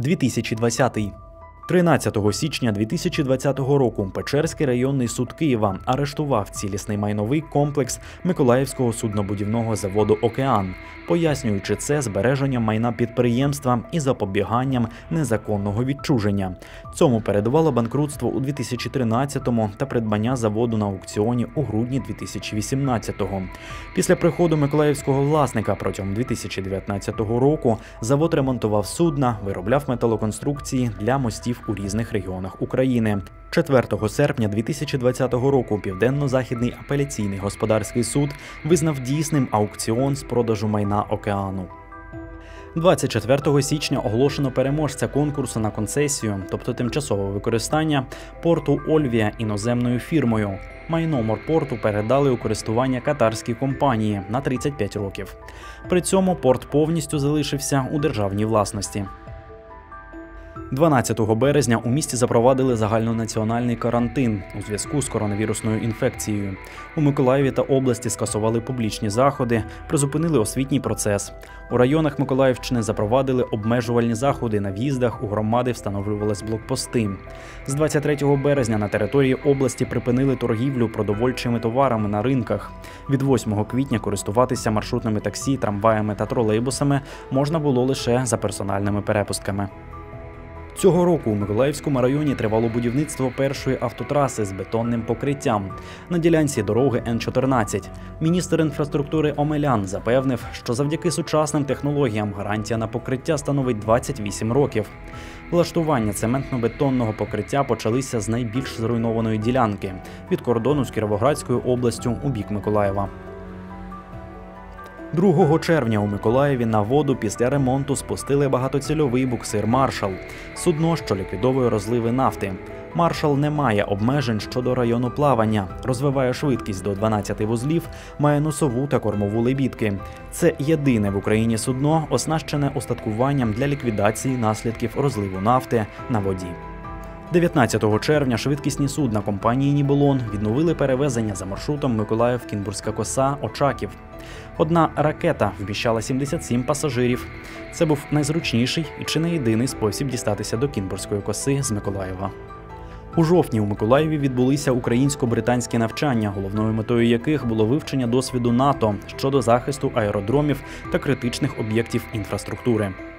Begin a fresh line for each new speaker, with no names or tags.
2020. 13 січня 2020 року Печерський районний суд Києва арештував цілісний майновий комплекс Миколаївського суднобудівного заводу «Океан», пояснюючи це збереженням майна підприємства і запобіганням незаконного відчуження. Цьому передувало банкрутство у 2013-му та придбання заводу на аукціоні у грудні 2018-го. Після приходу миколаївського власника протягом 2019 року завод ремонтував судна, виробляв металоконструкції для мостів у різних регіонах України. 4 серпня 2020 року Південно-Західний апеляційний господарський суд визнав дійсним аукціон з продажу майна «Океану». 24 січня оголошено переможця конкурсу на концесію, тобто тимчасове використання, порту Ольвія іноземною фірмою. Майно морпорту передали у користування катарській компанії на 35 років. При цьому порт повністю залишився у державній власності. 12 березня у місті запровадили загальнонаціональний карантин у зв'язку з коронавірусною інфекцією. У Миколаєві та області скасували публічні заходи, призупинили освітній процес. У районах Миколаївщини запровадили обмежувальні заходи на в'їздах, у громади встановлювались блокпости. З 23 березня на території області припинили торгівлю продовольчими товарами на ринках. Від 8 квітня користуватися маршрутними таксі, трамваями та тролейбусами можна було лише за персональними перепустками. Цього року у Миколаївському районі тривало будівництво першої автотраси з бетонним покриттям на ділянці дороги Н-14. Міністр інфраструктури Омелян запевнив, що завдяки сучасним технологіям гарантія на покриття становить 28 років. Влаштування цементно-бетонного покриття почалися з найбільш зруйнованої ділянки – від кордону з Кіровоградською областю у бік Миколаєва. 2 червня у Миколаєві на воду після ремонту спустили багатоцільовий буксир «Маршал» – судно, що ліквідовує розливи нафти. «Маршал» не має обмежень щодо району плавання, розвиває швидкість до 12 вузлів, має носову та кормову лебідки. Це єдине в Україні судно, оснащене устаткуванням для ліквідації наслідків розливу нафти на воді. 19 червня швидкісні судна компанії «Нібулон» відновили перевезення за маршрутом Миколаїв-Кінбурзька коса – Очаків. Одна ракета вміщала 77 пасажирів. Це був найзручніший і чи не єдиний спосіб дістатися до Кінбурзької коси з Миколаєва. У жовтні у Миколаєві відбулися українсько-британські навчання, головною метою яких було вивчення досвіду НАТО щодо захисту аеродромів та критичних об'єктів інфраструктури.